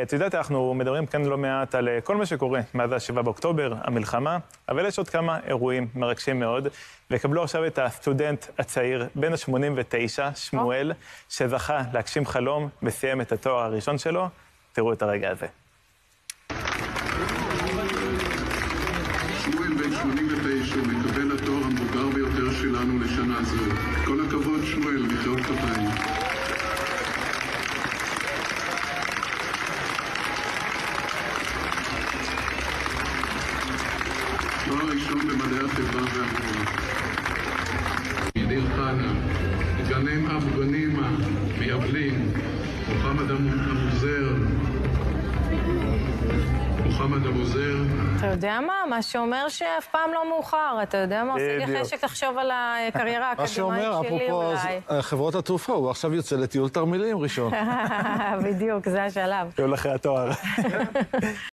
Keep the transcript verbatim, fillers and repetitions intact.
את יודעת, אנחנו מדברים כאן לא מעט על כל מה שקורה מאז השבעה באוקטובר, המלחמה, אבל יש עוד כמה אירועים מרגשים מאוד, וקבלו עכשיו את הסטודנט הצעיר, בן ה-שמונים ותשע, שמואל, שזכה להגשים חלום וסיים את התואר הראשון שלו. תראו את הרגע הזה. שמואל בן שמונים ותשע מקבל התואר המבוגר ביותר שלנו לשנה זו. כל הכבוד שמואל, מחיאות כפיים. תואר ראשון במדעי החברה והרוח. מדיר חנה, גנים אב גנימה, מיבלין, מוחמד המוזר, מוחמד המוזר. אתה יודע מה? מה שאומר שאף פעם לא מאוחר. אתה יודע מה? עושה לי חשק לחשוב על הקריירה האקדמית שלי אולי. מה שאומר, אפרופו חברות התעופה, הוא עכשיו יוצא לטיול תרמילים ראשון. בדיוק, זה השלב. טיול אחרי התואר.